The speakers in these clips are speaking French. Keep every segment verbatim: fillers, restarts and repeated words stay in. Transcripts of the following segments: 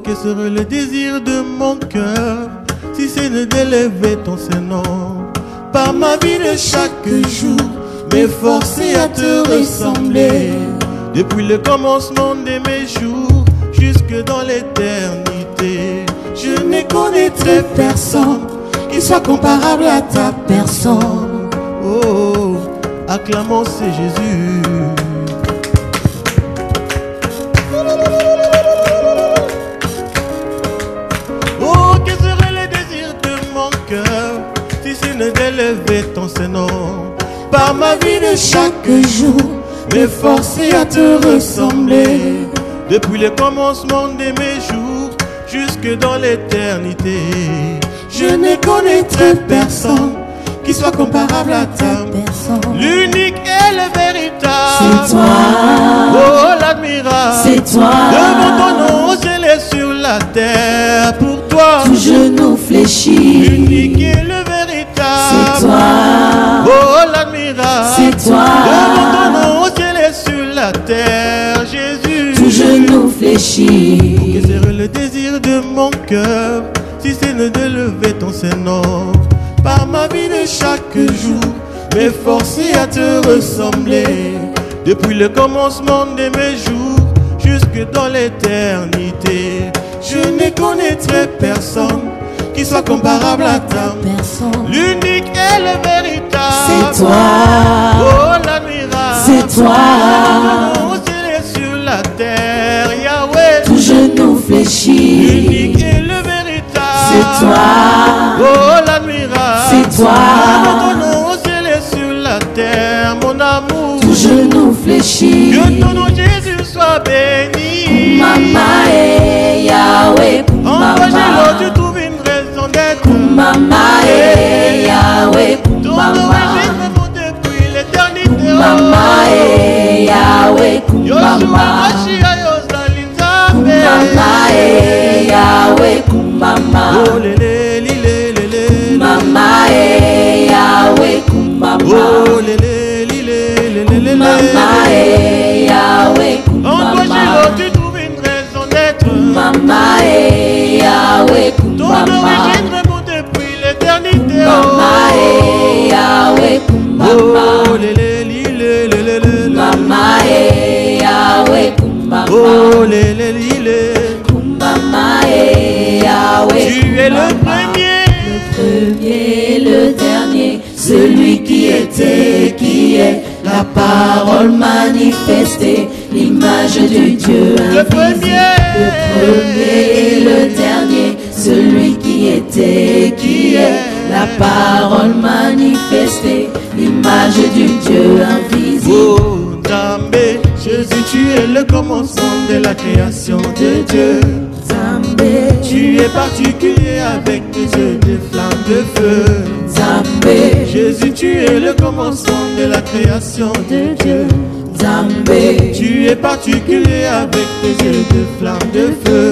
quel serait le désir de mon cœur si c'est d'élever ton Saint-Nom. Par ma vie de chaque jour, m'efforcer à te ressembler. Depuis le commencement de mes jours, jusque dans l'éternité, je ne connaîtrai personne qui soit comparable à ta personne. Oh, acclamons c'est Jésus. Oh, quel serait le désir de mon cœur si ce n'est d'élever ton Saint-Nom. Par ma vie de chaque jour, m'efforcer à te ressembler. Depuis le commencement de mes jours, jusque dans l'éternité, je ne connaîtrai personne qui soit comparable à ta personne. L'unique et le véritable, c'est toi. Oh, l'admirable, c'est toi. Devant ton nom au ciel et sur la terre, pour toi, tout genou fléchit. L'unique et le véritable, c'est toi. Oh, l'admirable, c'est toi. Devant ton nom au ciel et sur la terre, Jésus, tout genou fléchit. Pour que serait le désir de mon cœur si c'est ne de lever ton Saint-Nom. Par ma vie de chaque jour, m'efforcer à te ressembler. Depuis le commencement de mes jours, jusque dans l'éternité, je ne connaîtrai personne qui soit comparable à ta personne. L'unique et le véritable, c'est toi. Oh, l'admirable, c'est toi. Au ciel et sur la terre, Yahweh, tout genou fléchit. L'unique et le véritable, c'est toi. Oh, l'admirable, c'est toi. Ton nom au ciel et sur la terre, mon amour, tout genou fléchit. Que ton nom Jésus soit béni. Mama et Yahweh, en toi tu trouves une raison d'être. Mama et Yahweh, ton origine remonte depuis l'éternité. Mama et Yahweh, Mama et Yahweh, Mama. Oh lélé lélé lélé. Mama et Yahweh, Mama. Oh lélé lélé lélé. Mama et Yahweh, en toi tu trouves une raison d'être. Mama et Yahweh, ton origine remonte depuis l'éternité. Mama et Yahweh, Mama. Oh lélé lélé lélé. Mama et Yahweh, Mama. Oh lélé lélé. Mama et Yahweh, tu es le premier, le premier, le dernier, celui qui était, qui est, la parole manifestée, l'image du Dieu le invisible. premier, Le premier, le dernier, celui qui était, qui est, la parole manifestée, l'image du Dieu invisible. Oh Zambé, Jésus, tu es le commencement de la création de Dieu. Zambé, tu es particulier avec tes yeux de flammes de feu. Zambé, Jésus, tu es le commencement de la création de Dieu. Zambé, tu es particulier avec tes yeux de flammes de feu.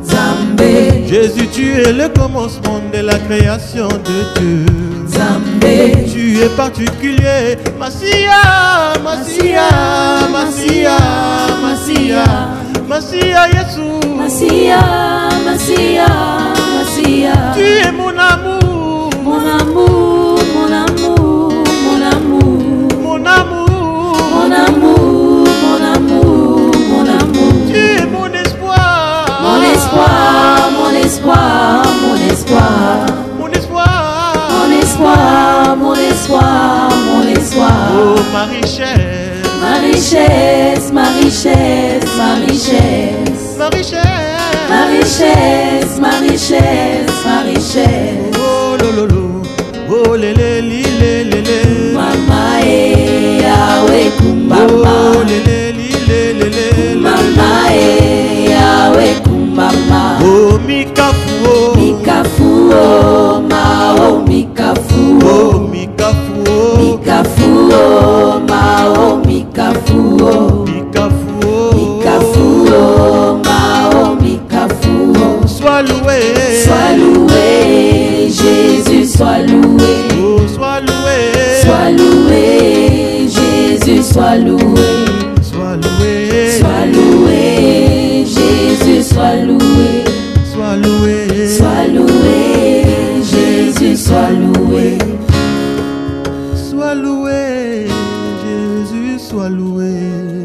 Zambé, Jésus, tu es le commencement de la création de Dieu. Zambé, tu es particulier, Massia, Massia, Massia, Massia, Massia, Yeshua, Massia, Massia, Massia. Tu es mon amour, mon amour, mon amour, mon amour, mon amour, mon amour, mon amour, mon amour. Tu es mon espoir, mon espoir, mon espoir, mon espoir, mon espoir, mon espoir, mon espoir, mon espoir. Oh ma richesse, ma richesse, ma richesse, ma richesse, ma richesse, ma richesse, ma richesse, ma richesse. Oh lolo, oh lé lé lé lé lé. Mama et Yahweh Kumbaba. Oh lé lé lé lé lé. Mama et Yahweh Kumbaba. Oh mikafu oh. Mikafu oh mao mikafu oh. Mikafu oh. Mikafu oh mao mikafu oh. Mikafu oh. Mikafu oh mao mikafu oh. Sois loué, sois loué, Jésus sois loué. Oh sois loué, sois loué, Jésus sois loué. Sois loué, sois loué, Jésus sois loué. soit loué.